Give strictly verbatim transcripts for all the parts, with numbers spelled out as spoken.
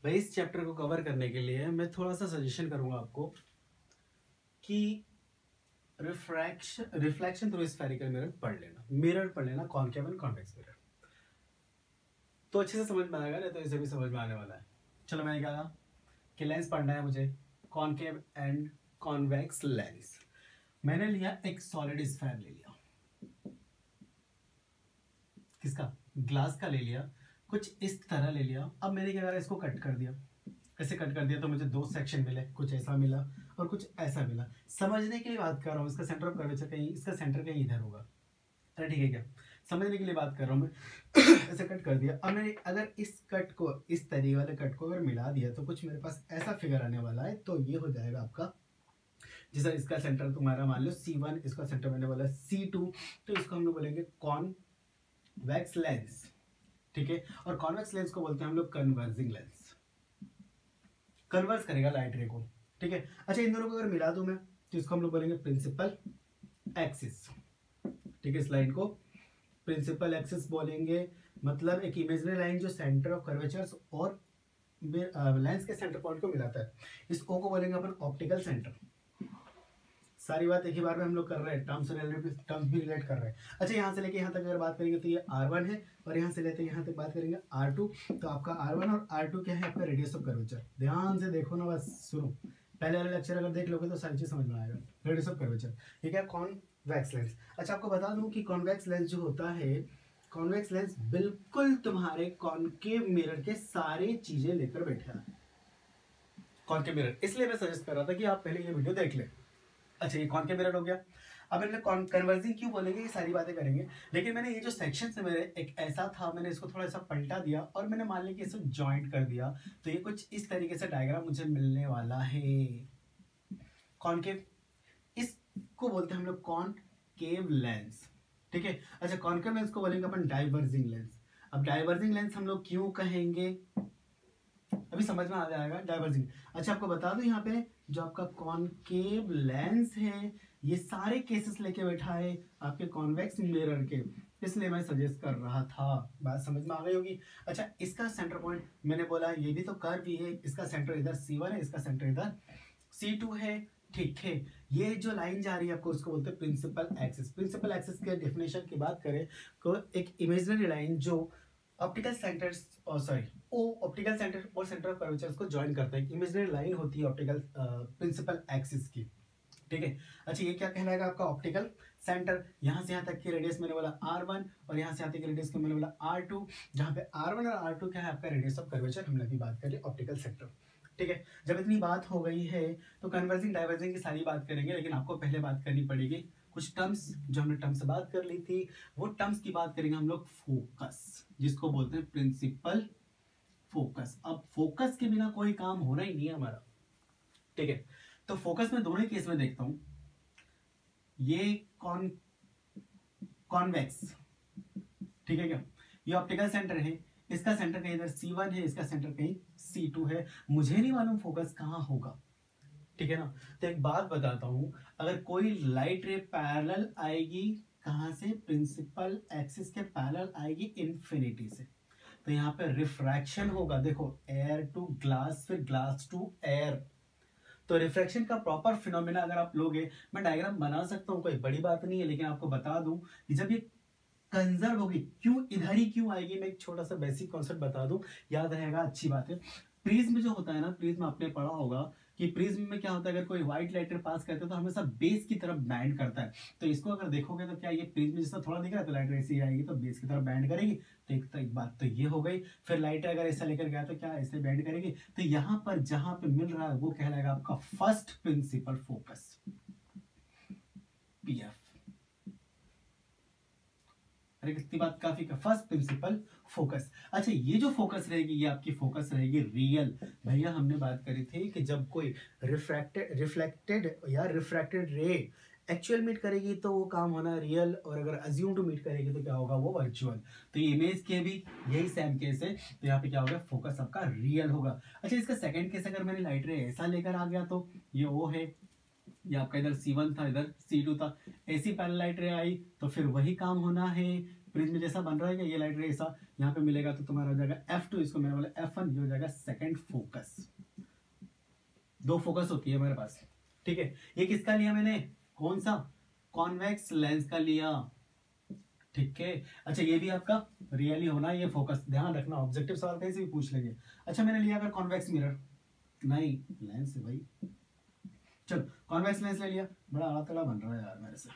भाई इस चैप्टर को कवर करने के लिए मैं थोड़ा सा सजेशन करूंगा आपको कि refraction reflection through spherical mirror पढ़ लेना, मिरर पढ़ लेना, कॉनकेव एंड कॉन्वेक्स मिरर, तो अच्छे से समझ में आएगा, नहीं तो इसे भी समझ में आने वाला है। चलो मैंने क्या कहा कि लेंस पढ़ना है मुझे, कॉनकेव एंड कॉन्वेक्स लेंस। मैंने लिया एक सॉलिड स्फेयर ले लिया, किसका, ग्लास का ले लिया, कुछ इस तरह ले लिया। अब मैंने क्या करा, इसको कट कर दिया, ऐसे कट कर दिया तो मुझे दो सेक्शन मिले, कुछ ऐसा मिला और कुछ ऐसा मिला। समझने के लिए बात कर रहा हूँ, इसका सेंटर ऑफ कर्वेचर कहीं, इसका सेंटर कहीं इधर होगा, अरे ठीक है क्या, समझने के लिए बात कर रहा हूँ मैं। ऐसे कट कर दिया। अब मैंने अगर इस कट को, इस तरीके वाले कट को अगर मिला दिया तो कुछ मेरे पास ऐसा फिगर आने वाला है। तो ये हो जाएगा आपका, जैसा इसका सेंटर तुम्हारा मान लो सी वन, इसका सेंटर मैंने बोला सी टू, तो इसको हम लोग बोलेंगे कॉन्वेक्स लेंस, ठीक है। और कॉन्वेक्स लेंस को बोलते हैं हम लोग कन्वर्जिंग लेंस, कन्वर्स करेगा लाइट रे को, ठीक है। अच्छा, इन दोनों को अगर मिला दूं मैं तो इसको हम लोग बोलेंगे प्रिंसिपल एक्सिस, ठीक है। इस लाइन को प्रिंसिपल एक्सिस बोलेंगे, मतलब एक इमेजिनरी लाइन जो सेंटर ऑफ कर्वेचर्स और लेंस के सेंटर पॉइंट को मिलाता है। इस ओ को बोलेंगे अपन ऑप्टिकल सेंटर। सारी बात एक ही बार में हम लोग कर रहे हैं, टर्म्स रिलेटिव टर्म्स भी रिलेट कर रहे हैं। अच्छा, यहाँ से लेके यहाँ तक अगर बात करेंगे तो ये आर वन है, और यहाँ से लेते यहाँ तक बात करेंगे आर टू। तो आपका आर वन और आर टू क्या है, आपका रेडियस ऑफ कर्वेचर। ध्यान से देखो ना, बस सुनो, पहले वाले लेक्चर अगर देख लोगे तो सारी चीज समझ में आएगा। रेडियस ऑफ कर्वेचर, ठीक है, कॉन्वेक्स लेंस। अच्छा, आपको बता दूं कि कॉन्वेक्स लेंस जो होता है, कॉन्वेक्स लेंस बिल्कुल तुम्हारे कॉनकेव मिरर के सारे चीजें लेकर बैठा है, कॉनकेव मिरर। इसलिए मैं सजेस्ट कर रहा था कि आप पहले ये वीडियो देख लें। अच्छा, ये कॉनकेव मिरर हो गया। अब मैंने कन्वर्जिंग क्यों बोलेंगे, ये सारी बातें करेंगे। लेकिन मैंने ये जो सेक्शन है मेरे, एक ऐसा था, मैंने इसको थोड़ा सा पलटा दिया और मैंने मान लिया कि इसको जॉइंट कर दिया, तो ये कुछ इस तरीके से डायग्राम मुझे मिलने वाला है। कॉनकेव, इसको बोलते हैं हम लोग कॉनकेव लेंस, ठीक है। अच्छा, कॉनकेव लेंस को बोलेंगे अपन डाइवर्जिंग लेंस। अब डाइवर्जिंग लेंस हम लोग क्यों कहेंगे, अभी समझ में आ जाएगा डाइवर्जिंग। अच्छा, आपको बता दूं यहाँ पे जो आपका कॉनकेव लेंस है, ये सारे केसेस लेके बैठा है आपके कॉन्वेक्स मिरर के, इसलिए मैं सजेस्ट कर रहा था। बात समझ में आ गई होगी। अच्छा, इसका सेंटर पॉइंट मैंने बोला, ये भी तो कर्व ही है, इसका सेंटर इधर सी वन है, इसका सेंटर इधर सी टू है, ठीक है। ये जो लाइन जा रही है आपको, उसको बोलते हैं प्रिंसिपल एक्सिस। प्रिंसिपल एक्सिस के डेफिनेशन की बात करें तो एक इमेजिनरी लाइन जो ऑप्टिकल सेंटर्स और सॉरी ओ ऑप्टिकल सेंटर और सेंटर ऑफ कर्वेचर्स को ज्वाइन करता है, इमेजिनरी लाइन होती है ऑप्टिकल प्रिंसिपल एक्सिस की, ठीक है। अच्छा, ये क्या कहलाएगा आपका ऑप्टिकल सेंटर। यहाँ से यहाँ तक की रेडियस मैंने बोला आर वन, और यहाँ से यहाँ तक की रेडियस को मैंने बोला आर टू, जहाँ पे आर वन और आर टू क्या है आपका रेडियस ऑफ कर्वेचर, हमने अभी बात करी ऑप्टिकल सेंटर, ठीक है। जब इतनी बात हो गई है तो कन्वर्जिंग डाइवर्जिंग की सारी बात करेंगे, लेकिन आपको पहले बात करनी पड़ेगी कुछ टर्म्स जो हमने टर्म्स से बात कर ली थी, वो टर्म्स की बात करेंगे हम लोग फोकस, जिसको बोलते हैं प्रिंसिपल फोकस। अब फोकस के बिना कोई काम होना ही नहीं है हमारा, ठीक है। तो फोकस में दोनों ही केस में देखता हूं, ये कॉन कॉन्वेक्स, ठीक है क्या, ये ऑप्टिकल सेंटर है, इसका सेंटर कहीं इधर सी वन है, इसका सेंटर कहीं सी टू है, मुझे नहीं मालूम फोकस कहां होगा, ठीक है ना। तो एक बात बताता हूं, अगर कोई लाइट रे पैरेलल आएगी कहां से, प्रिंसिपल एक्सिस के पैरेलल आएगी इन्फिनिटी से, तो यहाँ पे रिफ्रैक्शन होगा। देखो, एयर टू ग्लास, फिर ग्लास टू एयर, तो रिफ्रैक्शन का प्रॉपर फिनोमेना अगर आप लोगे, मैं डायग्राम बना सकता हूँ, कोई बड़ी बात नहीं है, लेकिन आपको बता दूं कि जब ये कंजर्व होगी, क्यों इधर ही क्यों आएगी, मैं एक छोटा सा बेसिक कॉन्सेप्ट बता दूं, याद रहेगा, अच्छी बात है। प्रिज्म जो होता है ना, प्रिज्म आपने पढ़ा होगा कि प्रिज्म में क्या होता है, अगर कोई व्हाइट लाइट पास करता है तो हमेशा बेस की तरफ बैंड करता है। तो इसको अगर देखोगे तो क्या ये प्रिज्म जैसा थोड़ा दिख रहा है, तो लाइट ऐसी आएगी तो बेस की तरफ बैंड करेगी। तो एक, तो एक बात तो ये हो गई। फिर लाइट अगर ऐसा लेकर गया तो क्या ऐसे बैंड करेगी। तो यहाँ पर जहां पे मिल रहा है वो कहलाएगा आपका फर्स्ट प्रिंसिपल फोकस, पीएफ। अरे कितनी बात काफी का, फर्स्ट प्रिंसिपल फोकस। अच्छा, ये जो फोकस रहेगी ये आपकी फोकस रहेगी रियल। भैया हमने बात करी थी कि जब कोई रिफ्रैक्टेड रिफ्लेक्टेड या रिफ्रैक्टेड रे एक्चुअल मीट करेगी तो वो काम होना रियल, और अगर अज्यूम टू मीट करेगी तो क्या होगा, वो वर्चुअल। तो ये इमेज के भी यही सेम केस है, तो यहाँ पे क्या होगा, फोकस आपका रियल होगा। अच्छा, इसका सेकंड केस अगर मैंने लाइट रे ऐसा लेकर आ गया तो ये वो है, ये आपका इधर सी वन था, इधर सी टू था, ऐसी पैरेलल लाइट रे आई तो फिर वही काम होना है, प्रिज्म जैसा बन रहा है क्या, ये लाइट रे ऐसा यहाँ पे मिलेगा तो तुम्हारा हो जाएगा एफ टू, इसको मैंने बोला एफ वन, ये हो जाएगा सेकंड फोकस। दो फोकस होती है हमारे पास, ठीक है। ये किसका लिया मैंने, कौन सा, कॉन्वेक्स लेंस का लिया, ठीक है। अच्छा ये भी आपका रियली होना, ये फोकस ध्यान रखना, ऑब्जेक्टिव सवाल कहीं से भी पूछ लेंगे। अच्छा मैंने लिया अगर कॉन्वेक्स मिरर, नहीं लेंस है भाई, चलो कॉन्वेक्स लेंस ले लिया, बड़ा आड़ा तड़ा बन रहा है यार मेरे से,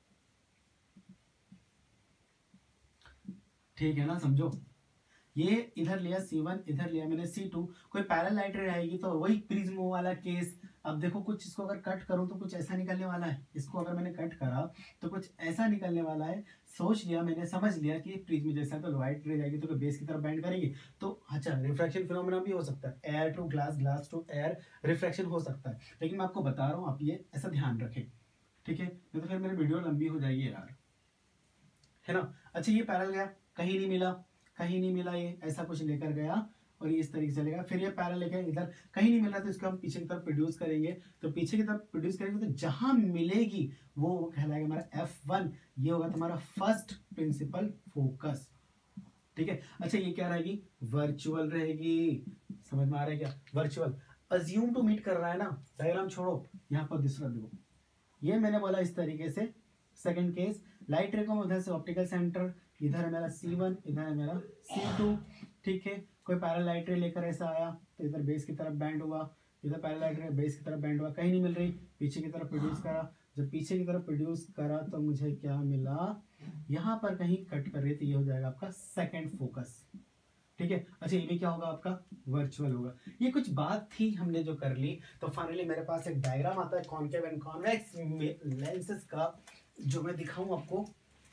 ठीक है ना, समझो। ये इधर लिया सी वन, इधर लिया मैंने सी टू, कोई पैरेलल लाइट रे रहेगी तो वही प्रिज्म वाला केस। अब देखो कुछ इसको अगर कट करूं तो कुछ ऐसा निकलने वाला है, इसको अगर मैंने कट करा तो कुछ ऐसा निकलने वाला है। सोच लिया मैंने, समझ लिया कि प्रिज्म जैसा, तो लाइट रे जाएगी तो बेस की तरफ बेंड करेगी, तो अच्छा रिफ्रैक्शन फिनोमेना भी हो सकता है, air to glass, glass to air refraction हो सकता है, लेकिन मैं आपको बता रहा हूँ आप ये ऐसा ध्यान रखें, ठीक है, नहीं तो फिर मेरी वीडियो लंबी हो जाएगी यार, है ना। अच्छा ये पैरेलल गया, कहीं नहीं मिला, कहीं नहीं मिला, ये ऐसा कुछ लेकर गया और ये इस तरीके से चलेगा, फिर ये पैरेलल लेके इधर कहीं नहीं मिल रहा तो इसको हम पीछे की तरफ प्रोड्यूस करेंगे, तो पीछे की तरफ प्रोड्यूस करेंगे तो जहां मिलेगी वो कहलाएगा हमारा एफ वन, ये होगा तुम्हारा फर्स्ट प्रिंसिपल फोकस, ठीक है। अच्छा ये क्या रहेगी, वर्चुअल रहेगी, समझ में आ रहा है क्या, वर्चुअल। अज्यूम टू मीट कर रहा है ना, डायग्राम छोड़ो, यहाँ पर दूसरा देखो, ये मैंने बोला इस तरीके से, सेकंड केस लाइट रे को उधर से ऑप्टिकल सेंटर, इधर है मेरा सी वन, इधर है मेरा सी टू, ठीक है। कोई पैरेलल लाइट रे लेकर ऐसा आया तो इधर बेस की तरफ बैंड हुआ, इधर पैरेलल लाइट रे बेस की तरफ बैंड हुआ, कहीं नहीं मिल रही, पीछे की तरफ प्रोड्यूस करा, जब पीछे की तरफ प्रोड्यूस करा तो मुझे क्या मिला, यहाँ पर कहीं कट कर रही, तो ये हो जाएगा आपका सेकेंड फोकस, ठीक है। अच्छा ये भी क्या होगा आपका, वर्चुअल होगा। ये कुछ बात थी हमने जो कर ली, तो फाइनली मेरे पास एक डायग्राम आता है कॉन्केव एंड कॉन्वेक्स लेंसेज का, जो मैं दिखाऊं आपको,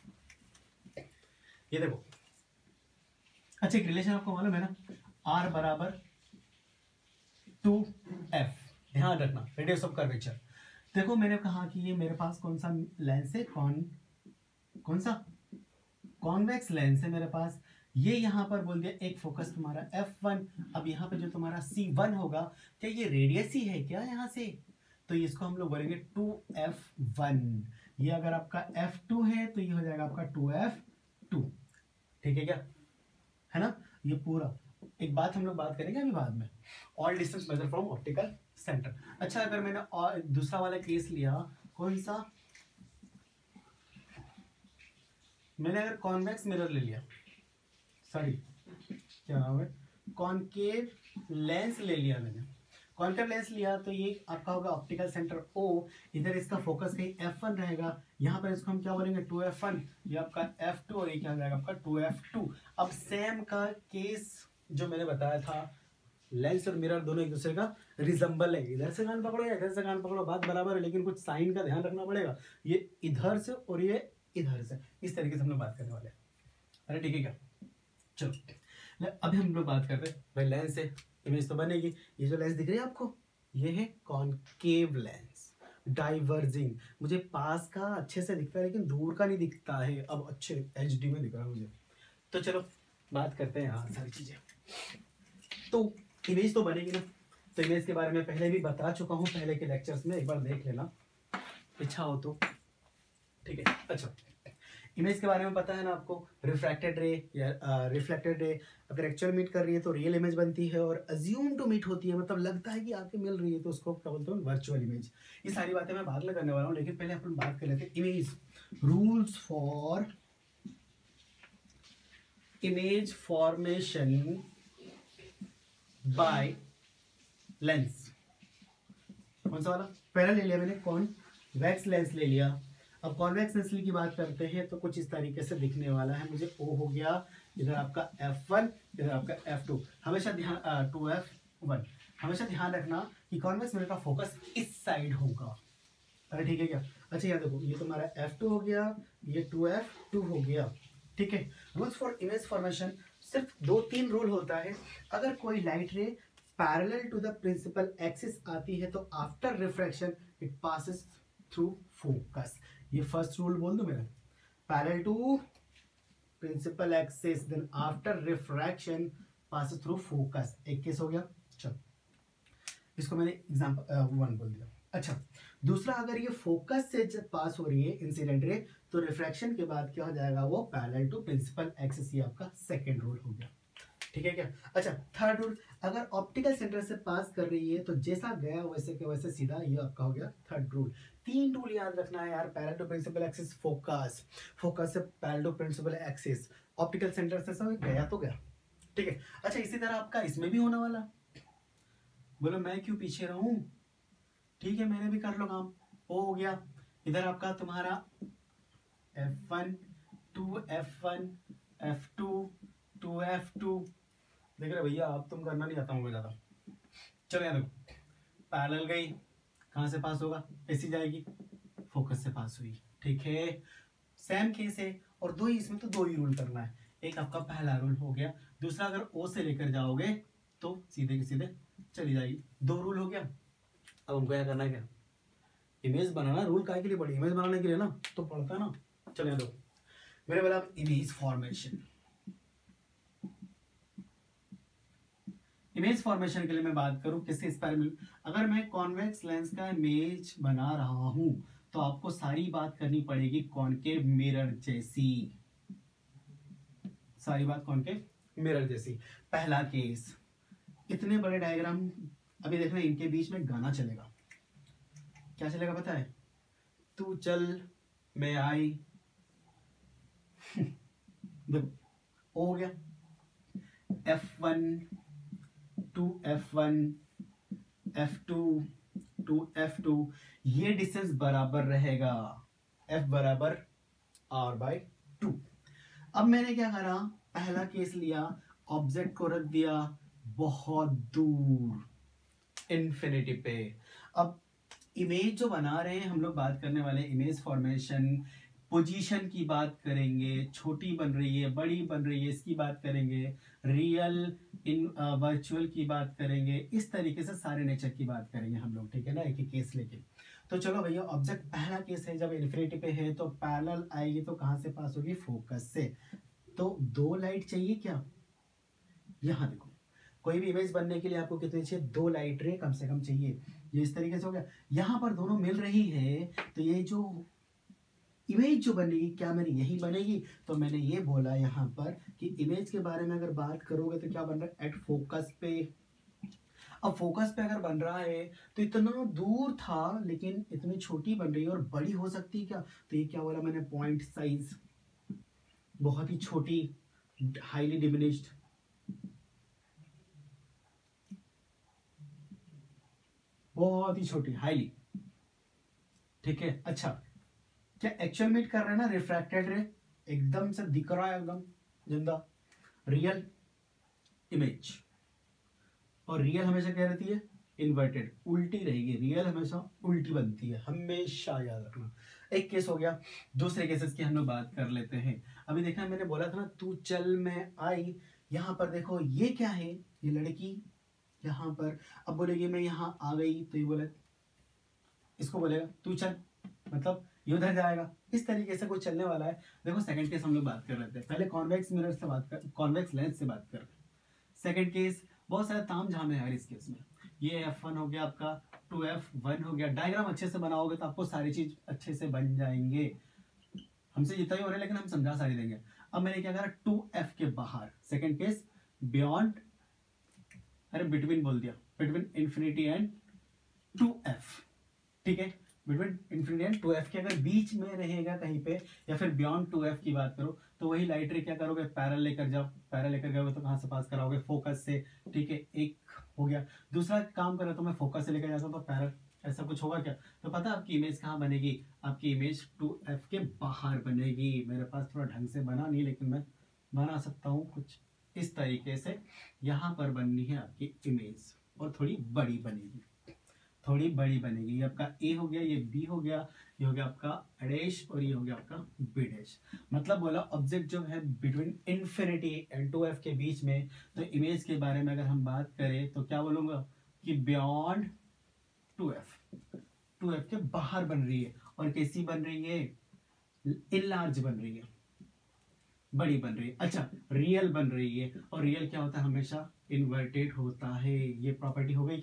ये देखो। अच्छा एक रिलेशन आपको मालूम है ना, आर बराबर टू एफ, ध्यान रखना, रेडियस ऑफ कर्वेचर। देखो मैंने कहा कि ये मेरे पास कौन सा लेंस है, कौन कौन सा कॉन्वेक्स लेंस है मेरे पास, ये यहाँ पर बोल दिया एक फोकस तुम्हारा एफ वन। अब यहाँ पे जो तुम्हारा सी वन होगा, क्या ये रेडियस ही है क्या यहाँ से, तो इसको हम लोग बोलेंगे टू एफ वन। ये अगर आपका एफ टू है तो ये हो जाएगा आपका टू एफ टू, ठीक है क्या, है ना। ये पूरा एक बात हम लोग बात करेंगे अभी बाद में, all distance measure from optical centre. अच्छा अगर मैंने और दूसरा वाला केस लिया, कौन सा, मैंने अगर कॉन्वेक्स मिरर ले लिया, सॉरी क्या नाम है, कॉनकेव लेंस ले लिया मैंने, कॉन्केव लेंस लिया तो ये आपका होगा ऑप्टिकल सेंटर ओ, इधर इसका फोकस कहीं एफ वन रहेगा, यहाँ पर इसको हम क्या बोलेंगे टू एफ वन, ये आपका एफ टू और ये क्या हो जाएगा आपका टू एफ टू। अब सेम का केस जो मैंने बताया था, लेंस और मिरर दोनों एक दूसरे का रिजम्बल है, इधर से कान पकड़ो या इधर से कान पकड़ो, बात बराबर है, लेकिन कुछ साइन का ध्यान रखना पड़ेगा, ये इधर से और ये इधर से, इस तरीके से हम लोग बात करने वाले हैं। अरे ठीक है क्या, चलो अभी हम लोग बात करते हैं भाई, लेंस है, इमेज तो बनेगी। ये जो लेंस दिख रही है आपको, ये है कॉनकेव लेंस, डाइवर्जिंग। मुझे पास का अच्छे से दिखता है लेकिन दूर का नहीं दिखता है, अब अच्छे एच डी में दिख रहा है मुझे। तो चलो बात करते हैं यहाँ सारी चीजें। तो इमेज तो बनेगी ना, तो इमेज के बारे में पहले भी बता चुका हूँ पहले के लेक्चर्स में, एक बार देख लेना इच्छा हो तो, ठीक है। अच्छा इमेज के बारे में पता है ना आपको, रिफ्रैक्टेड रे या रिफ्लेक्टेड रे अगर एक्चुअल मीट कर रही है तो रियल इमेज बनती है, और अज्यूम टू मीट होती है, मतलब लगता है कि आके मिल रही है तो उसको क्या बोलते हैं, वर्चुअल इमेज। ये सारी बातें मैं बाद में करने वाला हूँ, लेकिन पहले अपन बात कर लेते हैं image, rules for image formation by lens. कौन सा वाला, पहला ले लिया मैंने कॉन्वेक्स लेंस ले लिया। अब कॉन्वेक्स लेंस की बात करते हैं तो कुछ इस तरीके से दिखने वाला है, मुझे ओ हो गया, इधर आपका एफ वन, इधर आपका एफ टू, हमेशा ध्यान टू एफ वन, हमेशा ध्यान रखना कि कॉन्वेक्स मिरर का फोकस इस साइड होगा। अरे ठीक है क्या, अच्छा याद देखो, ये तुम्हारा एफ टू हो गया, ये टू एफ टू हो गया, ठीक है। रूल्स फॉर इमेज फॉर्मेशन, सिर्फ दो तीन रूल होता है। अगर कोई light ray parallel to the principal axis आती है तो after refraction it passes through focus. ये फर्स्ट रूल बोल दो मेरा, parallel to principal axis then after refraction passes through focus. एक केस हो गया, चलो इसको मैंने एग्जांपल वन बोल दिया। अच्छा, दूसरा, अगर ये फोकस से जब पास हो रही है इंसिडेंट रे, तो रिफ्रैक्शन के बाद क्या हो जाएगा, वो पैरेलल टू प्रिंसिपल एक्सिस। ये आपका सेकंड रूल हो गया, ठीक है क्या। अच्छा, थर्ड रूल, अगर ऑप्टिकल सेंटर से पास कर रही है तो जैसा गया वैसे के वैसे सीधा, ये आपका हो गया थर्ड रूल। तीन रूल याद रखना है यार, parallel to principal axis, focus, focus से parallel to principal axis, optical centre से सब गया तो गया, ठीक है। अच्छा, इसी तरह आपका इसमें भी होने वाला। बोलो मैं क्यों पीछे रहूं, ठीक है, मैंने भी कर लो काम, वो हो गया। इधर आपका तुम्हारा F one two F one F two two F two, देख रहे भैया आप, तुम करना नहीं आता हूँ ज्यादा। चलो यार, पैरेलल गई, कहाँ से पास होगा, ऐसी जाएगी, फोकस से पास हुई, ठीक है। सेम केस है, और दो ही इसमें तो दो ही रूल करना है। एक आपका पहला रूल हो गया, दूसरा अगर ओ से लेकर जाओगे तो सीधे के सीधे चली जाएगी, दो रूल हो गया। अब हमको क्या करना है, क्या इमेज बनाना, रूल काय के लिए पड़ी, इमेज बनाने के लिए ना, तो पड़ता है ना। चलिए दो, मेरे बोला इमेज फॉर्मेशन। इमेज फॉर्मेशन के लिए मैं बात करूं किससे, एक्सपेरिमेंट। अगर मैं कॉन्वेक्स लेंस का इमेज बना रहा हूं तो आपको सारी बात करनी पड़ेगी कॉनकेव मिरर जैसी, सारी बात कॉनकेव मिरर जैसी। पहला केस, इतने बड़े डायग्राम, अभी देखना इनके बीच में गाना चलेगा, क्या चलेगा पता है, तू चल मैं आई देखो हो गया, F one two F one F two two F two, ये डिस्टेंस बराबर रहेगा f बराबर r बाय टू। अब मैंने क्या करा, पहला केस लिया, ऑब्जेक्ट को रख दिया बहुत दूर इन्फिनिटी पे। अब इमेज जो बना रहे हैं हम लोग, बात करने वाले इमेज फॉर्मेशन, पोजीशन की बात करेंगे, छोटी बन रही है बड़ी बन रही है इसकी बात करेंगे, रियल इन वर्चुअल की बात करेंगे, इस तरीके से सारे नेचर की बात करेंगे हम लोग, ठीक है ना, एक एक केस लेके। तो चलो भैया, ऑब्जेक्ट पहला केस है, जब इन्फिनिटी पे है तो पैरेलल आएगी तो कहां से पास होगी, फोकस से। तो दो लाइट चाहिए क्या, यहाँ देखो, कोई भी इमेज बनने के लिए आपको कितनी चाहिए, दो लाइट रे कम से कम चाहिए। ये इस तरीके से हो गया, यहाँ पर दोनों मिल रही है तो ये जो इमेज जो बनेगी, क्या मेरी यही बनेगी। तो मैंने ये बोला यहाँ पर कि इमेज के बारे में अगर बात करोगे तो क्या बन रहा है, एट फोकस पे। अब फोकस पे अगर बन रहा है तो इतना दूर था लेकिन इतनी छोटी बन रही है, और बड़ी हो सकती है क्या, तो ये क्या बोला मैंने, पॉइंट साइज, बहुत ही छोटी, हाईली डिमिनिश्ड, बहुत ही छोटी, हाईली, ठीक है। अच्छा, क्या एक्चुअल मीट कर रहे हैं ना, रिफ्रैक्टेड रे एकदम से दिख रहा है, एकदम जिंदा, रियल इमेज। और रियल हमेशा क्या रहती है, इन्वर्टेड, उल्टी रहेगी, रियल हमेशा उल्टी बनती है, हमेशा याद रखना। एक केस हो गया, दूसरे केसेस की हम लोग बात कर लेते हैं। अभी देखना, मैंने बोला था ना तू चल मैं आई, यहाँ पर देखो ये क्या है, ये लड़की यहाँ पर, अब बोलेगी मैं यहाँ आ गई तो ये बोले, इसको बोलेगा तू चल, मतलब ये उधर जाएगा, इस तरीके से कुछ चलने वाला है। देखो सेकंड केस हम लोग बात कर लेते हैं, पहले कॉन्वेक्स मिरर से बात कर, कॉन्वेक्स लेंस से बात कर। सेकंड केस बहुत सारे ताम झाम है यार इस केस में। ये एफ वन हो गया आपका, टू एफ वन हो गया, डायग्राम अच्छे से बनाओगे तो आपको सारी चीज अच्छे से बन जाएंगे। हमसे जितना ही हो रहा है लेकिन हम समझा सारी देंगे। अब मैंने क्या करा, टू एफ के बाहर, सेकंड केस बियॉन्ड, अरे बिटवीन बोल दिया, between infinity and two F, ठीक है, between infinity and two F के अगर बीच में रहेगा कहीं पे, या फिर बियॉन्ड टू एफ की बात करो तो वही लाइट रे क्या करोगे, पैरेलल लेकर जाओ, पैरेलल लेकर गए तो कहां से पास कराओगे, फोकस से, ठीक है, एक हो गया। दूसरा काम करो तो मैं फोकस से लेकर जाता हूँ तो पैरेलल, ऐसा कुछ होगा क्या, तो पता है आपकी इमेज कहाँ बनेगी, आपकी इमेज टू एफ के बाहर बनेगी। मेरे पास थोड़ा ढंग से बना नहीं लेकिन मैं बना सकता हूँ कुछ इस तरीके से, यहाँ पर बननी है आपकी इमेज, और थोड़ी बड़ी बनेगी, थोड़ी बड़ी बनेगी। ये आपका ए हो गया, ये बी हो गया, ये हो गया आपका डैश, और ये हो गया आपका बी डैश। मतलब बोला ऑब्जेक्ट जो है between infinity and two F के बीच में, तो इमेज के बारे में अगर हम बात करें तो क्या बोलूंगा कि beyond two F, two F के बाहर बन रही है, और कैसी बन रही है, इनलार्ज बन रही है, बड़ी बन रही है। अच्छा, रियल बन रही है, और रियल क्या होता है, हमेशा इन्वर्टेड होता है। ये प्रॉपर्टी हो गई क्या,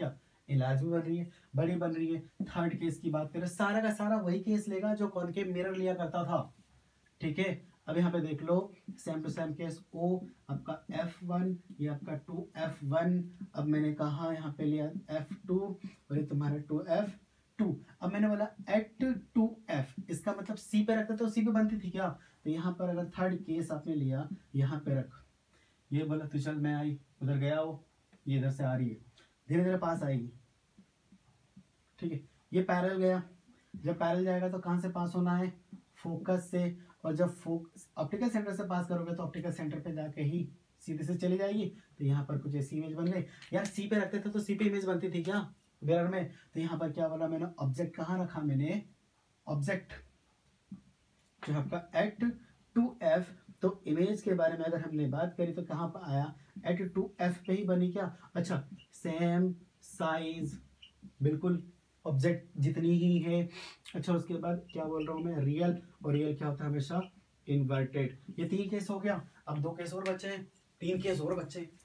इलाज भी बन रही है, बड़ी बन रही है। थर्ड केस की बात करें, सारा का सारा वही केस लेगा जो कॉनकेव मिरर लिया करता था, ठीक है। अब यहाँ पे देख लो, same to same case, O आपका एफ वन, ये आपका टू एफ वन, अब मैंने कहा यहाँ पे लिया एफ टू और ये तुम्हारा टू एफ टू। अब मैंने बोला एट टू एफ, इसका मतलब सी पे रखते तो सी पे बनती थी क्या, तो यहाँ पर अगर थर्ड केस आपने लिया, यहाँ पे रख, ये बोला तो चल मैं आई, उधर गया वो, ये इधर से आ रही है, धीरे धीरे पास आएगी, ठीक है। ये पैरेलल गया, जब पैरेलल जाएगा तो कहाँ से पास होना है, फोकस से, और जब फोकस ऑप्टिकल सेंटर से पास करोगे तो ऑप्टिकल सेंटर पे जाके ही सीधे से चली जाएगी। तो यहाँ पर कुछ ऐसी इमेज बन गई। यार सी पे रखते थे तो सी पे इमेज बनती थी क्या मिरर में, तो यहाँ पर क्या बोला मैंने, ऑब्जेक्ट कहाँ रखा मैंने, ऑब्जेक्ट जो आपका एट टू एफ, तो इमेज के बारे में अगर हमने बात करी तो कहाँ पर आया, एट टू एफ पे ही बनी क्या। अच्छा, सेम साइज, बिल्कुल ऑब्जेक्ट जितनी ही है। अच्छा, उसके बाद क्या बोल रहा हूँ मैं, रियल, और रियल क्या होता है हमेशा इन्वर्टेड। ये तीन केस हो गया, अब दो केस और बचे हैं, तीन केस और बचे हैं।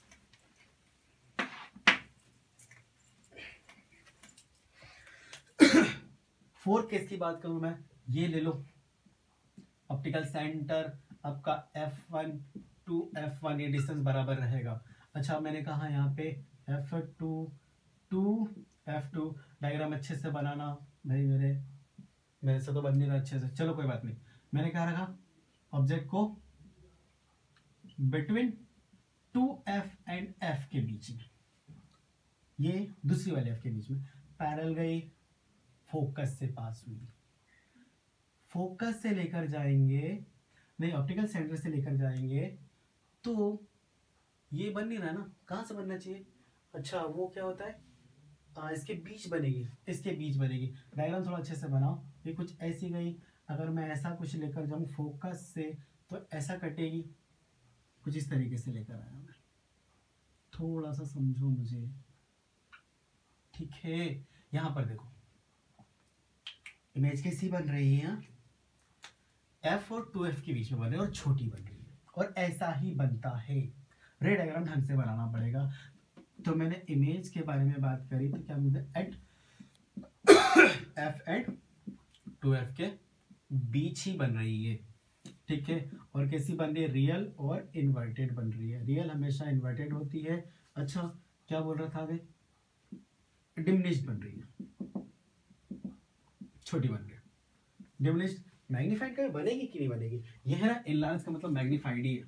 फोर्थ केस की बात करूं मैं, ये ले लो, ऑप्टिकल सेंटर आपका F one two F one, ये डिस्टेंस बराबर रहेगा। अच्छा, मैंने कहा यहाँ पे F two two F two, diagram अच्छे से बनाना भाई, मेरे मेरे से तो बन नहीं रहा अच्छे से, चलो कोई बात नहीं। मैंने क्या रखा, ऑब्जेक्ट को between two F and F के बीच में, ये दूसरी वाले एफ के बीच में, पैरेलल गई, फोकस से पास हुई, फोकस से लेकर जाएंगे, नहीं ऑप्टिकल सेंटर से लेकर जाएंगे, तो ये बन नहीं रहा ना, कहाँ से बनना चाहिए। अच्छा, वो क्या होता है, आ, इसके बीच बनेगी, इसके बीच बनेगी। डायग्राम थोड़ा अच्छे से बनाओ, ये कुछ ऐसी गई, अगर मैं ऐसा कुछ लेकर जाऊँ फोकस से तो ऐसा कटेगी, कुछ इस तरीके से लेकर आया मैं, थोड़ा सा समझो मुझे, ठीक है। यहाँ पर देखो इमेज कैसी बन रही है, एफ और टू एफ के बीच में बन रही है और छोटी बन रही है, और ऐसा ही बनता है। रे डायग्राम ढंग से बनाना पड़ेगा। तो मैंने इमेज के बारे में बात करी, तो क्या मुझे at F at two F के बीच ही बन रही है, ठीक है। और कैसी बन रही है, रियल और इन्वर्टेड बन रही है। रियल हमेशा इन्वर्टेड होती है। अच्छा, क्या बोल रहा था आगे, डिमिनिश्ड बन रही है, छोटी बन रही है, डिमिनिश्ड। मैग्नीफाइड का बनेगी कि नहीं बनेगी, यह है ना, इनलार्ज का मतलब मैग्नीफाइड ही है,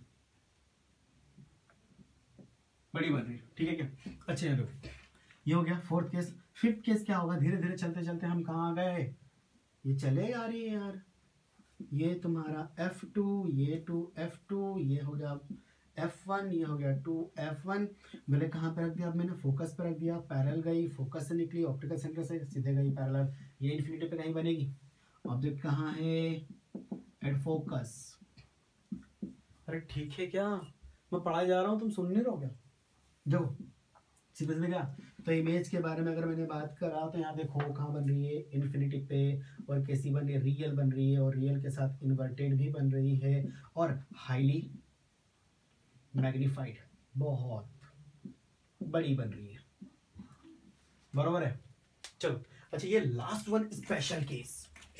बड़ी बन रही है, ठीक है क्या। अच्छा, ये देखो, ये हो गया फोर्थ केस। फिफ्थ केस क्या होगा, धीरे धीरे चलते चलते हम कहाँ गए, ये चले आ रही है यार, ये तुम्हारा एफ टू, ये टू एफ टू, ये हो गया एफ वन, ये हो गया टू एफ वन। मैंने कहाँ पे रख दिया, अब मैंने फोकस पे रख दिया, पैरेलल गई, फोकस से निकली, ऑप्टिकल सेंटर से सीधे गई पैरेलल, ये इन्फिनिटी पे कहीं बनेगी। ऑब्जेक्ट कहाँ है, एट फोकस। अरे ठीक है क्या, मैं पढ़ाई जा रहा हूँ, तुम सुन नहीं रहो क्या, जो समझ में गया। तो इमेज के बारे में अगर मैंने बात करा, तो यहाँ देखो कहाँ बन रही है, इन्फिनिटी पे, और कैसी बन रही है, रियल बन रही है, और रियल के साथ इन्वर्टेड भी बन रही है, और हाईली मैग्नीफाइड, बहुत बड़ी बन रही है, बरोबर है। चलो, अच्छा, ये last one special case,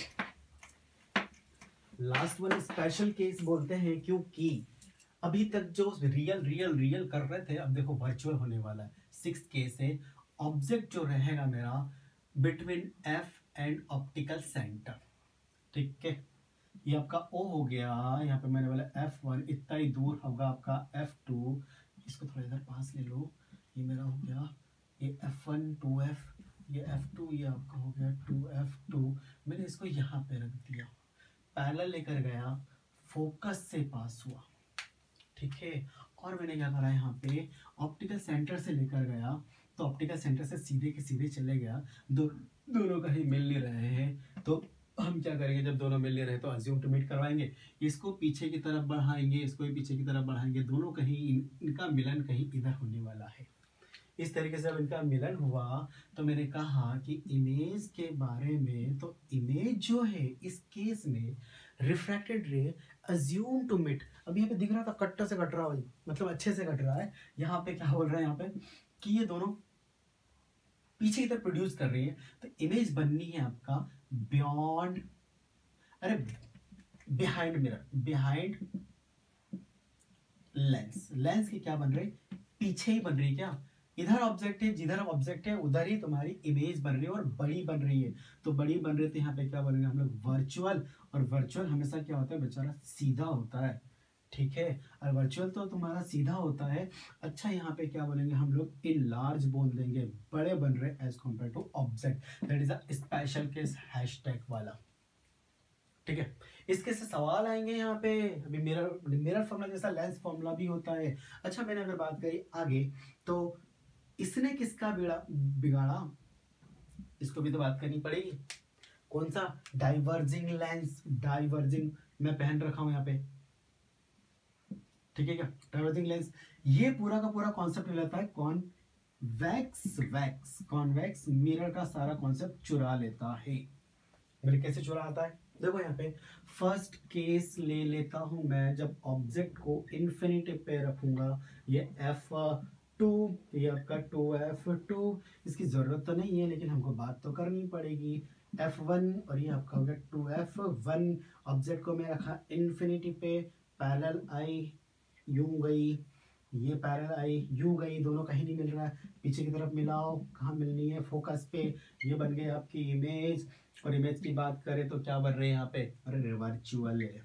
last one special case बोलते हैं, क्योंकि अभी तक जो रियल रियल रियल कर रहे थे, अब देखो वर्चुअल होने वाला है। सिक्स केस है, ऑब्जेक्ट जो रहेगा मेरा between F and optical centre, ठीक है। ये आपका ओ हो गया, यहाँ पे मैंने बोला एफ वन, इतना ही दूर होगा आपका एफ टू, इसको थोड़ा इधर पास ले लो, ये मेरा हो गया ये एफ वन टू एफ, ये एफ टू, ये आपका हो गया टू एफ टू। मैंने इसको यहाँ पे रख दिया, पैरेलल लेकर गया, फोकस से पास हुआ, ठीक है। और मैंने क्या करा, यहाँ पे ऑप्टिकल सेंटर से लेकर गया, तो ऑप्टिकल सेंटर से सीधे के सीधे चले गया, दो दोनों कहीं मिल नहीं रहे हैं, तो हम क्या करेंगे, जब दोनों मिल नहीं रहे तो अज्यूम टू मीट करवाएंगे, इसको पीछे की तरफ बढ़ाएंगे, इसको भी पीछे की तरफ बढ़ाएंगे, दोनों कहीं इन, इनका मिलन कहीं इधर होने वाला है। इस तरीके से जब इनका मिलन हुआ, तो मैंने कहा कि इमेज के बारे में, तो इमेज जो है इस केस में रिफ्रैक्टेड रे अज्यूम टू मीट, अब यहाँ पे दिख रहा था कट्टा से कट रहा है, मतलब अच्छे से कट रहा है। यहाँ पे क्या बोल रहा है, यहाँ पे कि ये दोनों पीछे की तरफ प्रोड्यूस कर रही है, तो इमेज बननी है आपका बियॉन्ड, अरे behind mirror, behind lens. Lens की क्या बन रही, पीछे ही बन रही है क्या, इधर ऑब्जेक्ट है, जिधर ऑब्जेक्ट है उधर ही तुम्हारी इमेज बन रही है और बड़ी बन रही है। तो बड़ी बन रही है तो यहाँ पे क्या बनेगा हम लोग, वर्चुअल। और वर्चुअल हमेशा क्या होता है बेचारा, सीधा होता है, ठीक है। और वर्चुअल तो तुम्हारा सीधा होता है। अच्छा यहाँ पे क्या बोलेंगे हम लोग, इन लार्ज बोल देंगे, बड़े बन रहे as compared to object. That is a special case hashtag वाला, ठीक है। इसके से सवाल आएंगे यहाँ पे। अभी मिरर मिरर फॉर्मूला जैसा लेंस फॉर्मूला भी होता है। अच्छा मैंने अगर बात करी आगे, तो इसने किसका बिगड़ा बिगाड़ा, इसको भी तो बात करनी पड़ेगी। कौन सा, डाइवर्जिंग लेंस, डाइवर्जिंग मैं पहन रखा हूं यहाँ पे, ठीक है क्या, डाइवर्जिंग लेंस। ये पूरा का पूरा कॉन्सेप्ट लेता है कॉन्वेक्स वैक्स, कॉन्वेक्स मिरर का सारा कॉन्सेप्ट चुरा लेता है। मेरे कैसे चुरा आता है, देखो यहाँ पे फर्स्ट केस ले लेता हूं मैं, जब ऑब्जेक्ट को इन्फिनिटी पे रखूंगा, ये एफ टू, ये आपका टू एफ टू, इसकी जरूरत तो नहीं है लेकिन हमको बात तो करनी पड़ेगी, एफ वन, और ये आपका हो गया टू एफ वन। ऑब्जेक्ट को मैं रखा इन्फिनिटी पे, पैरेलल आई यूं गई, ये पैरेलल आई यूं गई, दोनों कहीं नहीं मिल रहा है, पीछे की तरफ मिलाओ, कहाँ मिलनी है, फोकस पे, ये बन गई आपकी इमेज। और इमेज की बात करें तो क्या बन रहे हैं यहाँ पे, अरे वर्चुअल है,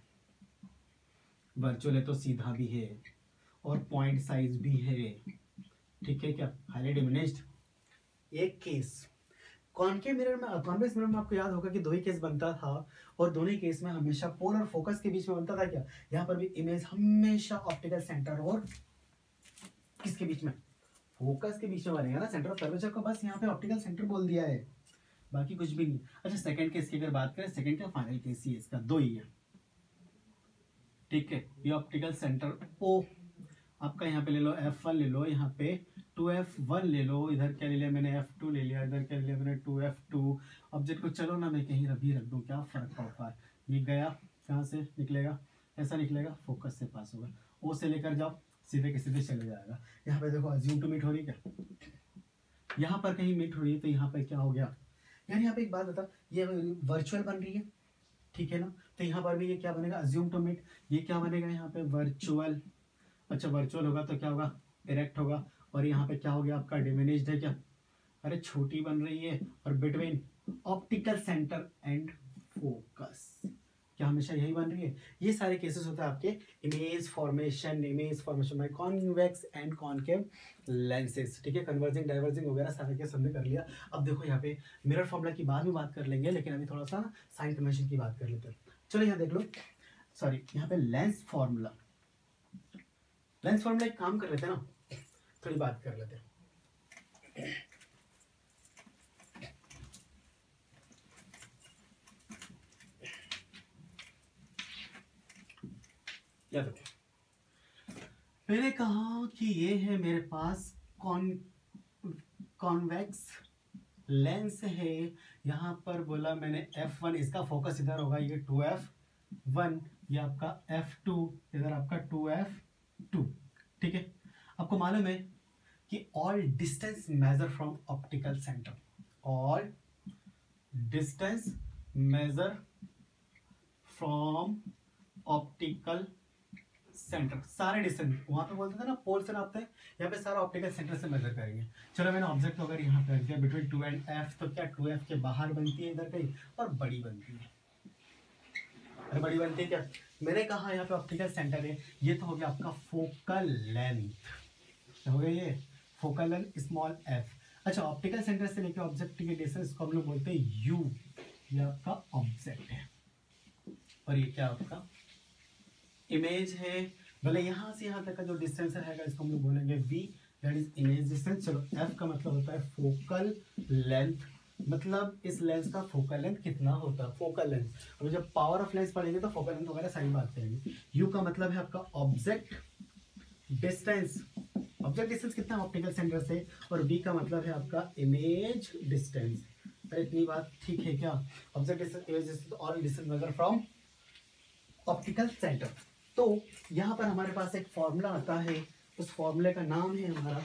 वर्चुअल है तो सीधा भी है और पॉइंट साइज भी है, ठीक है क्या, हाईली डिमिनिश्ड। एक केस कॉनकेव मिरर में, कॉन्वेक्स मिरर में आपको याद होगा कि दो ही केस बनता था और दोनों ही केस में हमेशा पोल और फोकस के बीच में बनता था क्या, यहाँ पर भी इमेज हमेशा ऑप्टिकल सेंटर और किसके बीच में, फोकस के बीच में बनेगा ना, सेंटर ऑफ कर्वेचर को बस यहाँ पे ऑप्टिकल सेंटर बोल दिया है, बाकी कुछ भी नहीं। अच्छा सेकंड केस की अगर बात करें, सेकंड का फाइनल केस ही है इसका, दो ही है, ठीक है। ये ऑप्टिकल सेंटर ओ आपका यहाँ पे ले लो एफ वन ले लो, यहाँ पे टू एफ वन ले लो, इधर क्या ले लिया मैंने एफ टू ले लिया, इधर क्या ले लिया मैंने टू एफ टू। ऑब्जेक्ट को चलो ना मैं कहीं रख भी रख दूँ, क्या फर्क पड़ता है, ये गया कहाँ से निकलेगा, ऐसा निकलेगा, फोकस से पास होगा, ओ से लेकर जाओ सीधे के सीधे चले जाएगा। यहाँ पे देखो अज्यूम टू मीट हो रही क्या, यहाँ पर कहीं मीट हो रही है तो यहाँ पर क्या हो गया, यार यहाँ पे एक बात बता, ये वर्चुअल बन रही है, ठीक है ना, तो यहाँ पर भी ये क्या बनेगा, अज्यूम टू मीट, ये क्या बनेगा यहाँ पे वर्चुअल। अच्छा वर्चुअल होगा तो क्या होगा, इरेक्ट होगा, और यहाँ पे क्या हो गया आपका, डिमिनिश्ड है क्या, अरे छोटी बन रही है, और between optical centre and focus क्या हमेशा यही बन रही है। ये सारे केसेस होते हैं आपके इमेज फॉर्मेशन, इमेज फॉर्मेशन में कॉन्वेक्स एंड कॉनकेव लेंसेज, ठीक है, कन्वर्जिंग डाइवर्जिंग वगैरह सारे केस हमने कर लिया। अब देखो यहाँ पे मिरर फॉर्मूला की बाद में बात कर लेंगे, लेकिन अभी थोड़ा सा साइन कन्वेंशन की बात कर लेते हैं। चलो यहाँ देख लो, सॉरी यहाँ पे लेंस फॉर्मूला, लेंस फॉर्मूला एक काम कर लेते हैं ना, थोड़ी बात कर लेते हैं। या तो मैंने कहा कि ये है मेरे पास कॉन कॉन्वेक्स लेंस है, यहाँ पर बोला मैंने एफ वन, इसका फोकस इधर होगा, ये टू एफ वन, ये आपका एफ टू, इधर आपका टू एफ टू, ठीक है। आपको मालूम है कि all distance measure from optical centre, all distance measure from optical centre, सारे डिस्टेंस, वहां पे बोलते थे ना पोल से नापते हैं, यहाँ पे सारा ऑप्टिकल सेंटर से मेजर करेंगे। चलो मैंने ऑब्जेक्ट अगर यहाँ पे रख दिया बिटवीन टू एंड एफ, तो क्या टू एफ के बाहर बनती है इधर कहीं, और बड़ी बनती है, अरे बड़ी बनती है क्या, मैंने कहा यहाँ पे ऑप्टिकल सेंटर है, ये तो हो गया आपका फोकल लेंथ, हो गया ये फोकल लेंथ स्मॉल एफ। अच्छा ऑप्टिकल सेंटर से लेकर ऑब्जेक्ट के डिस्टेंस को हम लोग बोलते हैं यू, ये आपका ऑब्जेक्ट है, और ये क्या आपका इमेज है। भले यहाँ से यहाँ तक का जो डिस्टेंस रहेगा इसको हम लोग बोलेंगे V, that is image distance. चलो एफ का मतलब होता है फोकल लेंथ, मतलब इस लेंस का फोकल लेंथ कितना होता है, फोकल लेंथ। अब जब पावर ऑफ लेंस पढ़ेंगे तो फोकल लेंथ वगैरह सारी बात करेंगे। यू का मतलब है आपका ऑब्जेक्ट डिस्टेंस, ऑब्जेक्ट डिस्टेंस कितना है ऑप्टिकल सेंटर से, और बी का मतलब है आपका इमेज डिस्टेंस। अरे इतनी बात ठीक है क्या, object distance, image distance, all distance measure from optical centre. तो यहाँ पर हमारे पास एक फॉर्मूला आता है, उस फॉर्मूले का नाम है हमारा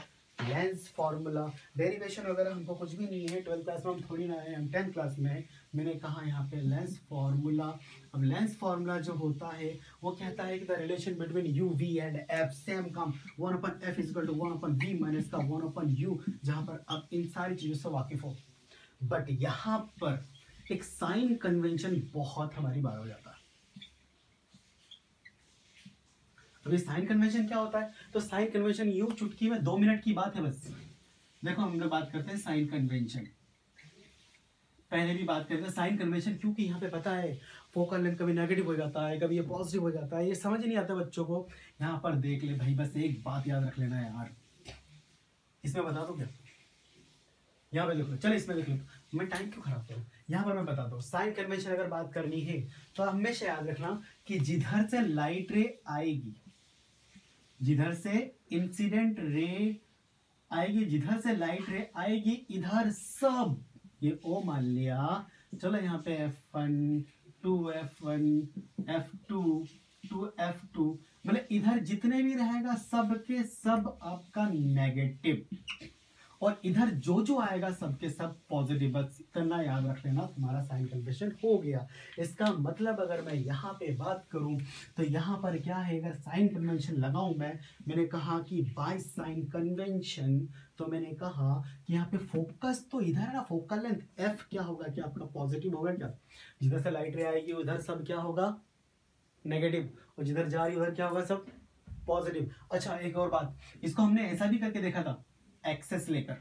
लेंस फॉर्मूला, डेरिवेशन वगैरह हमको कुछ भी नहीं है, ट्वेल्थ क्लास में हम थोड़ी ना है, हम टेंथ क्लास में है। मैंने कहा यहाँ पे लेंस फॉर्मूला। अब लेंस फॉर्मूला जो होता है वो कहता है कि the relation between U V and F same कम one upon F is equal to one upon V minus का वन अपन यू, जहाँ पर अब इन सारी चीज़ों से वाकिफ हो। बट यहाँ पर एक साइन कन्वेंशन बहुत हमारी बार हो जाता है। अभी साइन कन्वेंशन क्या होता है? तो साइन कन्वेंशन यूं चुटकी में दो मिनट की बात है बस। देखो हम लोग बात करते हैं साइन कन्वेंशन, पहले भी बात करते हैं साइन कन्वेंशन, क्योंकि यहाँ पे पता है फोकल लेंथ कभी नेगेटिव हो जाता है, कभी ये पॉजिटिव हो जाता है, ये समझ नहीं आता बच्चों को। यहाँ पर देख ले भाई, बस एक बात याद रख लेना यार, इसमें बता दो क्या, यहाँ पे देख लो, चलो इसमें देख लो, मैं टाइम क्यों खराब करूँ, यहाँ पर मैं बता दो। साइन कन्वेंशन अगर बात करनी है तो हमेशा याद रखना कि जिधर से लाइट रे आएगी, जिधर से इंसिडेंट रे आएगी, जिधर से लाइट रे आएगी, इधर सब ये ओ मान लिया, चलो यहाँ पे F one two F one F two two F two, मतलब इधर जितने भी रहेगा सब के सब आपका नेगेटिव, और इधर जो जो आएगा सबके सब पॉजिटिव। बस इतना याद रख लेना, तुम्हारा साइन कन्वेंशन हो गया। इसका मतलब अगर मैं यहाँ पे बात करूँ तो यहाँ पर क्या है, अगर साइन कन्वेंशन लगाऊं मैं, मैंने कहा कि बाय साइन कन्वेंशन, तो मैंने कहा कि यहाँ पे फोकस तो इधर है ना, फोकल लेंथ एफ क्या होगा कि आपका पॉजिटिव होगा क्या, जिधर से लाइट रे आएगी उधर सब क्या होगा नेगेटिव, और जिधर जा रही उधर क्या होगा सब पॉजिटिव। अच्छा एक और बात, इसको हमने ऐसा भी करके देखा था, एक्सेस लेकर,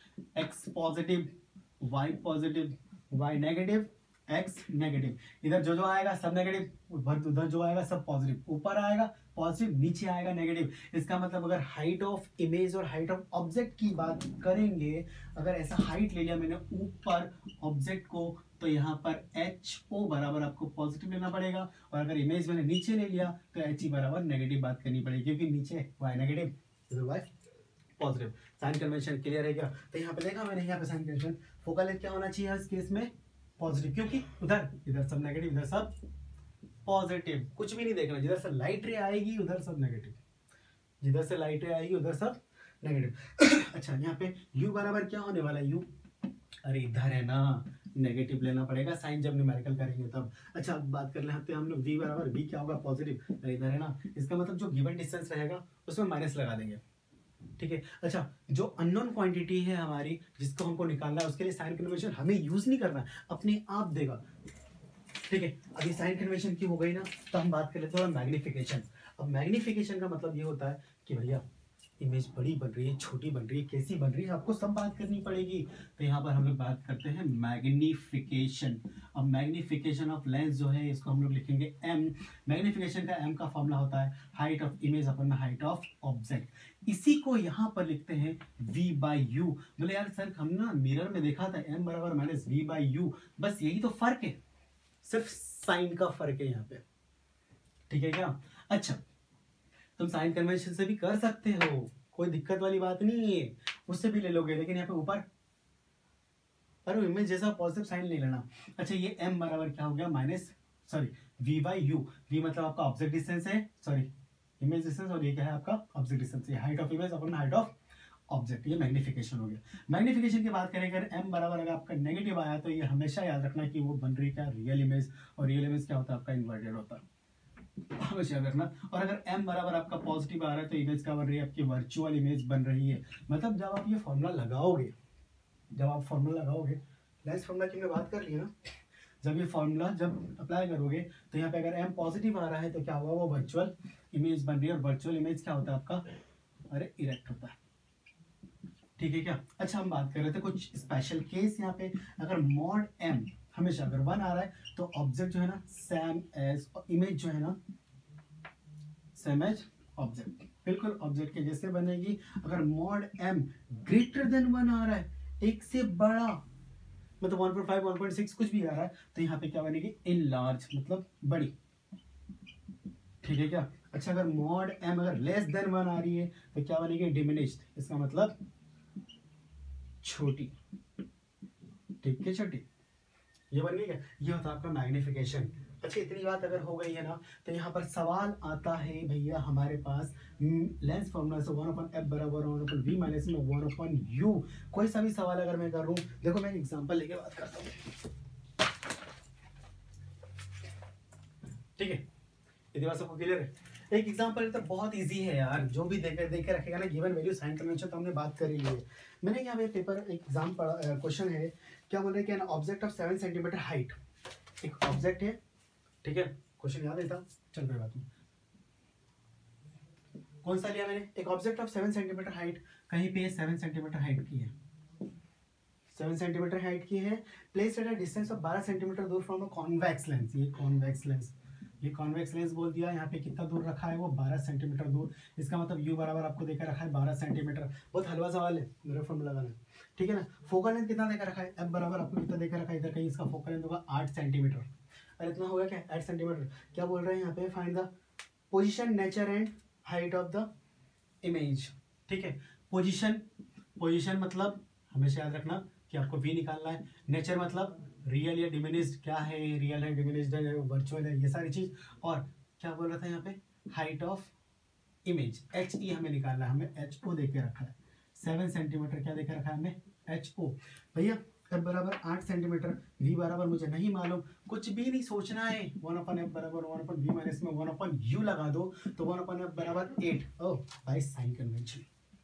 x positive y positive y negative x negative, इधर जो जो आएगा सब नेगेटिव, उधर जो आएगा सब पॉजिटिव, ऊपर आएगा पॉजिटिव नीचे आएगा नेगेटिव। इसका मतलब अगर हाइट ऑफ इमेज और हाइट ऑफ ऑब्जेक्ट की बात करेंगे, अगर ऐसा हाइट ले लिया मैंने ऊपर ऑब्जेक्ट को, तो यहाँ पर एच ओ बराबर आपको पॉजिटिव लेना पड़ेगा, और अगर इमेज मैंने नीचे ले लिया तो एच ई बराबर नेगेटिव बात करनी पड़ेगी, क्योंकि नीचे y नेगेटिव इधर y positive. Sign convention clear है क्या? तो यहाँ पे देखा मैंने, यहाँ पे साइन कन्वेंशन फोकल लेंथ क्या होना चाहिए इस केस में पॉजिटिव, क्योंकि उधर इधर सब नेगेटिव इधर सब पॉजिटिव, कुछ भी नहीं देखना, जिधर से लाइट रे आएगी उधर सब नेगेटिव, जिधर से लाइट रे आएगी उधर सब नेगेटिव। अच्छा यहाँ पे u बराबर क्या होने वाला है, u अरे इधर है ना, नेगेटिव लेना पड़ेगा साइन जब न्यूमेरिकल करेंगे तब। अच्छा अब बात कर लेते हैं हम लोग v बराबर, v क्या होगा पॉजिटिव, अरे इधर है ना, इसका मतलब जो गिवन डिस्टेंस रहेगा उसमें माइनस लगा देंगे, ठीक है। अच्छा जो अननोन क्वांटिटी है हमारी जिसको हमको निकालना है, उसके लिए साइन कन्वेंशन हमें यूज नहीं करना, अपने आप देगा, ठीक है। अभी साइन कन्वेंशन की हो गई ना, तो हम बात कर लेते हैं मैग्निफिकेशन। अब मैग्निफिकेशन का मतलब ये होता है कि भैया इमेज बड़ी बन रही है, छोटी बन रही है, कैसी बन रही है, आपको सब बात करनी पड़ेगी। तो यहाँ पर हम लोग बात करते हैं मैग्निफिकेशन। अब मैग्निफिकेशन ऑफ लेंस जो है इसको हम लोग लिखेंगे m। मैग्निफिकेशन का m का फॉर्मूला होता है height of image upon height of object. इसी को यहाँ पर लिखते हैं v बाई यू। बोले यार सर हम ना मिरर में देखा था m बराबर माइनस वी बाई यू, बस यही तो फर्क है, सिर्फ साइन का फर्क है यहाँ पे, ठीक है क्या। अच्छा तुम साइन कन्वेंशन से भी कर सकते हो, कोई दिक्कत वाली बात नहीं है, उससे भी ले लोगे, लेकिन यहाँ पे ऊपर पर इमेज जैसा पॉजिटिव साइन ले लेना। अच्छा ये m बराबर क्या हो गया minus sorry v by U, v मतलब आपका ऑब्जेक्ट डिस्टेंस है, सॉरी इमेज डिस्टेंस, और ये क्या है आपका ऑब्जेक्ट डिस्टेंस, ये height of image upon height of object, ये मैग्निफिकेशन हो गया। मैग्निफिकेशन की बात करें अगर m बराबर अगर आपका नेगेटिव आया तो ये हमेशा याद रखना कि वो बन रही क्या रियल इमेज, और रियल इमेज क्या होता है आपका इन्वर्टेड होता है, हमेशा याद रखना। और अगर m बराबर आपका पॉजिटिव आ रहा है तो इमेज क्या बन रही है आपकी वर्चुअल इमेज बन रही है। मतलब जब आप ये फॉर्मूला लगाओगे, जब आप फॉर्मूला लगाओगे, लेंस फॉर्मूला की मैं बात कर ली ना, जब ये फॉर्मूला जब अप्लाई करोगे तो यहाँ पे अगर m पॉजिटिव आ रहा है तो क्या होगा, वो वर्चुअल इमेज बन रही है, और वर्चुअल इमेज क्या होता है आपका, अरे इरेक्ट होता है, ठीक है क्या। अच्छा हम बात कर रहे थे कुछ स्पेशल केस, यहाँ पे अगर मॉड m हमेशा अगर वन आ रहा है तो ऑब्जेक्ट जो है ना सेम एज, और इमेज जो है ना सेम एज ऑब्जेक्ट, बिल्कुल ऑब्जेक्ट के जैसे बनेगी। अगर mod m greater than one आ रहा है, एक से बड़ा, मतलब one point five one point six कुछ भी आ रहा है, तो यहाँ पे क्या बनेगी इन लार्ज, मतलब बड़ी, ठीक है क्या। अच्छा अगर मॉड m अगर लेस देन वन आ रही है तो क्या बनेगी डिमिनिश्ड, इसका मतलब छोटी, ठीक है छोटी, ये बन गई क्या। ये होता है आपका मैग्निफिकेशन। अच्छा इतनी बात अगर हो गई है ना, तो यहाँ पर सवाल आता है भैया हमारे पास लेंस फॉर्मूला से वन अपन एफ बराबर वन अपन वी माइनस में वन अपन यू। कोई सा भी सवाल अगर मैं कर रहा हूँ, देखो मैं एक एग्जांपल लेके बात करता हूँ, ठीक है, यदि बात सबको क्लियर है। एक एग्जांपल तो बहुत इजी है यार, जो भी देख देख के रखेगा ना गिवन वैल्यू साइन कन्वेंशन तो हमने बात कर ही ली है। मैंने यहाँ पे पेपर एक एग्जाम पढ़ा, क्वेश्चन है, क्या बोल रहे हैं कि an object of seven centimetre height, एक ऑब्जेक्ट है, ठीक है, क्वेश्चन याद है था, चल कोई बात नहीं, कौन सा लिया मैंने, एक object of seven centimetre height, कहीं पे सेवन सेंटीमीटर हाइट की है, सेवन सेंटीमीटर हाइट की है, place at a distance of बारह सेंटीमीटर दूर फ्रॉम अ कॉन्वेक्स लेंस, ये कॉन्वेक्स लेंस, ये कॉन्वेक्स लेंस बोल दिया, यहाँ पे कितना दूर रखा है वो बारह सेंटीमीटर दूर, इसका मतलब u बराबर आपको देकर रखा है बारह सेंटीमीटर, बहुत हलवा सवाल है, मेरा फॉर्मूला लगाना है, ठीक है ना। फोकल लेंथ कितना देकर रखा है, f बराबर आपको कितना देकर रखा है, इधर कहीं इसका फोकल लेंथ होगा आठ सेंटीमीटर, और इतना होगा क्या आठ सेंटीमीटर। क्या बोल रहे हैं यहाँ पे, find the position nature and height of the image, ठीक है, पोजिशन, पोजिशन मतलब हमेशा याद रखना कि आपको v निकालना है, नेचर मतलब रियल या डिमिनिश्ड, क्या है रियल है डिमिनिश्ड है वर्चुअल है ये सारी चीज, और क्या बोल रहा था यहाँ पे height of image H E हमें निकालना है, हमें एच ओ दे के रखा है सेवन सेंटीमीटर, क्या देके रखा है हमें एच ओ। भैया एफ बराबर आठ सेंटीमीटर, वी बराबर मुझे नहीं मालूम, कुछ भी नहीं सोचना है, वन अपन एफ बराबर वन अपन वी माइनस में वन अपन यू लगा दो, तो वन अपन एफ बराबर eight, oh by sign convention,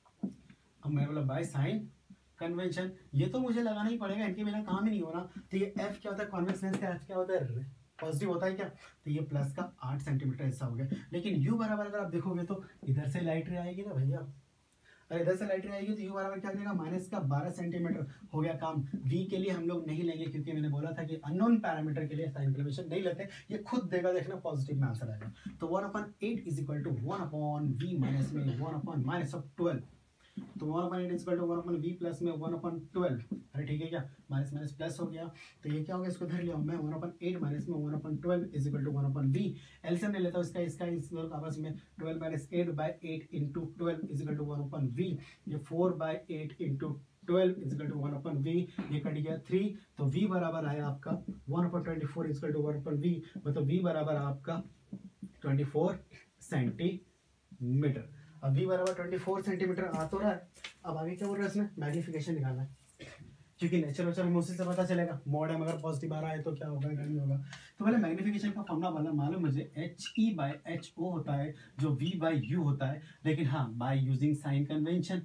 अब मैं बोला बाय साइन कन्वेंशन, ये तो मुझे लगाना ही पड़ेगा, इनके बिना काम ही नहीं हो रहा। तो ये f क्या होता है, कॉन्वेक्स लेंस का f क्या होता है, पॉजिटिव होता है क्या, तो ये प्लस का आठ सेंटीमीटर ऐसा हो गया। लेकिन u बराबर अगर आप देखोगे तो इधर से लाइट रे आएगी ना भैया, और इधर से लाइट रे आएगी तो u बराबर क्या देगा माइनस का बारह सेंटीमीटर, हो गया काम। v के लिए हम लोग नहीं लेंगे क्योंकि मैंने बोला था कि अननोन पैरामीटर के लिए साइन कन्वेंशन नहीं लेते, ये खुद देगा, देखना पॉजिटिव में आंसर आएगा। तो one upon eight is equal to one upon V minus में one upon minus of twelve, तो one upon eight is equal to one upon V plus में वन अपॉन ट्वेल्व, अरे ठीक है क्या, माइनस माइनस प्लस हो गया, तो ये क्या हो गया, इसको धर लिया मैं, वन अपॉन एट माइनस में one upon twelve is equal to one upon V, LCM ले लेता हूँ इसका इसका इस लोग आपस में, twelve minus eight by eight into twelve is equal to one upon V, ये four by eight into twelve is equal to one upon V, ये कट गया थ्री, तो v बराबर आया आपका one upon twenty four is equal to one upon V, मतलब v बराबर आपका ट्वेंटी फोर सेंटीमीटर। अब v बराबर ट्वेंटी फोर सेंटीमीटर आ तो रहा है, अब आगे क्या बोल रहा है इसमें, मैग्निफिकेशन निकालना है, क्योंकि नेचर वेचर हमें उसी से पता चलेगा, मॉड एम अगर पॉजिटिव आ रहा है तो क्या होगा क्या नहीं होगा। तो पहले मैग्निफिकेशन का फॉर्मूला वाला मालूम मुझे, H E by H O होता है जो v बाय यू होता है, लेकिन हाँ by using sign convention,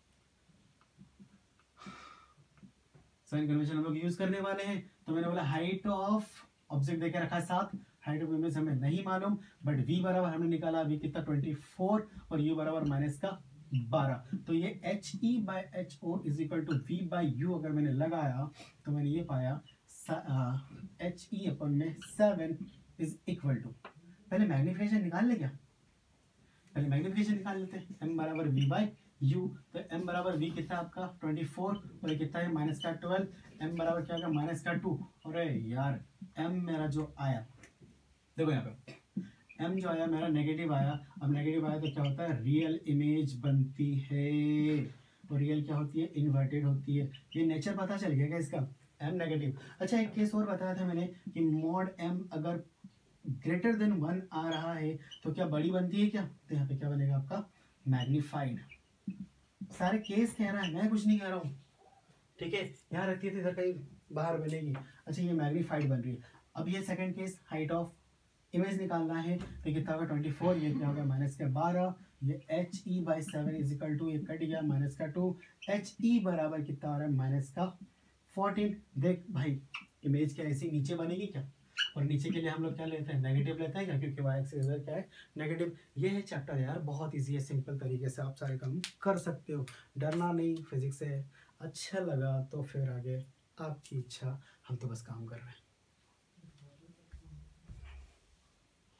sign convention हम लोग यूज करने वाले हैं। तो मैंने बोला हाइट ऑफ ऑब्जेक्ट देके रखा है सात, हाइट ऑफ इमेज हमें नहीं मालूम, बट v बराबर हमने निकाला v कितना ट्वेंटी फोर और u बराबर माइनस का बारह, तो ये H E by H O is equal to V by U अगर मैंने लगाया तो मैंने ये पाया एच ई अपन में सेवन इज इक्वल टू, पहले मैग्निफिकेशन निकाल ले क्या, पहले मैग्निफिकेशन निकाल लेते हैं, m बराबर v बाई u, तो m बराबर v कितना आपका ट्वेंटी फोर और ये कितना है माइनस का ट्वेल्व, m बराबर क्या होगा माइनस का टू, अरे यार m मेरा जो आया, देखो यहाँ पे m जो आया मेरा नेगेटिव आया, अब नेगेटिव आया तो क्या होता है रियल इमेज बनती है, और रियल क्या होती है इन्वर्टेड होती है, ये नेचर पता चल गया क्या इसका, m नेगेटिव। अच्छा एक केस और बताया था मैंने कि मॉड m अगर ग्रेटर देन वन आ रहा है तो क्या बड़ी बनती है क्या, तो यहाँ पे क्या बनेगा आपका मैग्नीफाइड, सारे केस कह रहा है मैं कुछ नहीं कह रहा हूँ, ठीक है, यहाँ रखती है तो इधर कहीं बाहर बनेगी। अच्छा ये मैग्नीफाइड बन रही है। अब ये second case height of image निकालना है तो कितना होगा ट्वेंटी फोर, ये क्या होगा माइनस का बारह, ये H E by seven is equal to ये कट गया माइनस का टू, एच ई बराबर कितना हो रहा है माइनस का फोर्टीन। देख भाई इमेज क्या ऐसी नीचे बनेगी क्या, और नीचे के लिए हम लोग क्या लेते हैं नेगेटिव लेते हैं क्या, क्योंकि वाई एक्सिस इधर क्या है नेगेटिव। ये है चैप्टर यार, बहुत इजी है, सिंपल तरीके से आप सारे काम कर सकते हो, डरना नहीं, फिजिक्स है। अच्छा लगा तो फिर आगे आपकी इच्छा, हम तो बस काम कर रहे हैं।